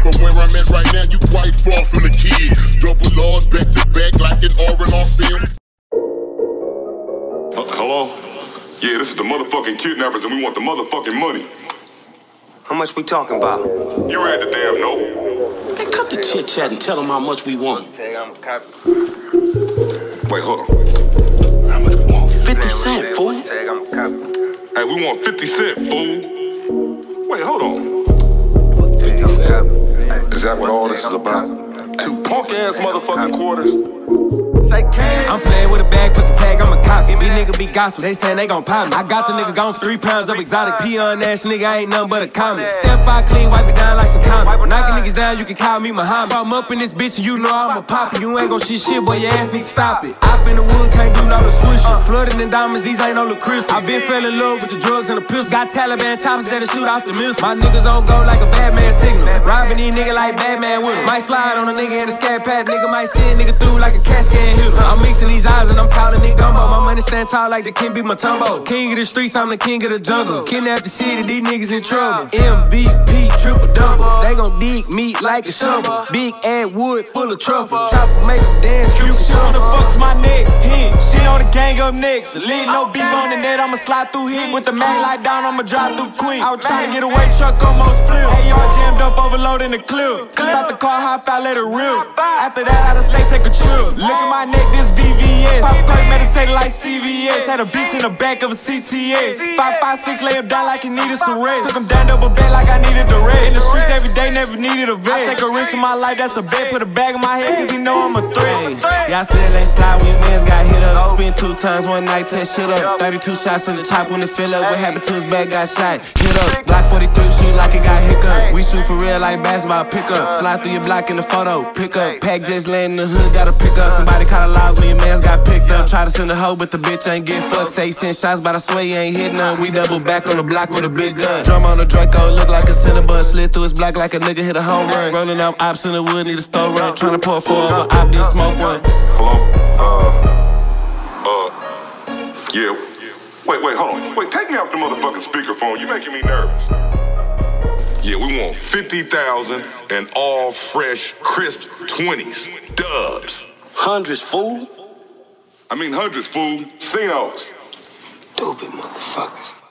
From where I'm at right now, you quite far from the kid. Double R's back to back like an R&R film. Hello? Yeah, this is the motherfucking kidnappers and we want the motherfucking money. How much we talking about? You read the damn note? Hey, cut the chit chat and tell them how much we want. Wait, hold on. How much we want? 50 cents, fool. Hey, we want 50 cents, fool. Wait, hold on. 50 cents. Is that what all this is about? 2 punk-ass motherfucking quarters? I'm playing with a bag, put the tag, I'm a copy. These niggas be gospel, they saying they gon' pop me. I got the nigga gone 3 pounds of exotic peon ass nigga, I ain't nothing but a comic. Step by clean, wipe it down like some comic. Knocking niggas down, you can call me Muhammad. If I'm up in this bitch and you know I'm a poppy, you ain't gon' shit, boy, your ass need to stop it. I been the wood, can't do no little swishes. Flooded in diamonds, these ain't no little crystals. I been fell in love with the drugs and the pistols. Got Taliban choppers that'll shoot off the missiles. My niggas on go like a Batman signal. Robbing these niggas like Batman with them. Might slide on a nigga in a scat pad, nigga might send nigga through like a cascade hitter. I'm mixing these eyes and I'm calling it gumbo. My money stand tall like the King be Matumbo. King of the streets, I'm the king of the jungle. Kidnap the city, these niggas in trouble. MVP, triple double. They gon' dig meat like a shovel. Big ass wood full of truffle. Chopper make them dance, you She on the fucks my neck, hit. She know the gang up next. Lit, no beef on the net, I'ma slide through hit. With the mag light down, I'ma drive through quick. I was trying to get away, truck almost flipped. AR jammed up, overloading the clip. Stop the car, hop out, let it rip. After that, out of state, take a trip. Look at my neck, this VVS. Pop perk, meditated like CVS. Had a bitch in the back of a CTS. 556, lay him down like he needed some rest. Took him down double back like I needed the rest. In the streets every day, never needed a vet. I take a risk in my life, that's a bet. Put a bag in my head, cause he know I'm a threat. Y'all still ain't slide when mans got hit up. Spent 2 times one night, tear shit up. 32 shots in the chop when it fill up. What happened to his bag got shot? Hit up. Block 43, shoot like it got hiccup. We shoot for real like basketball, pick up. Slide through your block in the photo, pick up. Pack just land in the hood, gotta pick up. Somebody call the laws when your mans got picked up. Try to send a hoe, but the bitch ain't get fucked. Say 10 shots, but I swear you ain't hit none. We double back on the block with a big gun. Drum on the Draco, look like a Cinnabon. Slid through his block like a nigga hit a home run. Rolling out ops in the wood, need a store run. Tryna pour 4 over, op didn't smoke one. Hello? Yeah. Wait, hold on. Wait, take me off the motherfucking speakerphone. You making me nervous. Yeah, we want 50,000 and all fresh, crisp 20s. Dubs. Hundreds, fool. I mean hundreds, fool. Cinos. Stupid motherfuckers.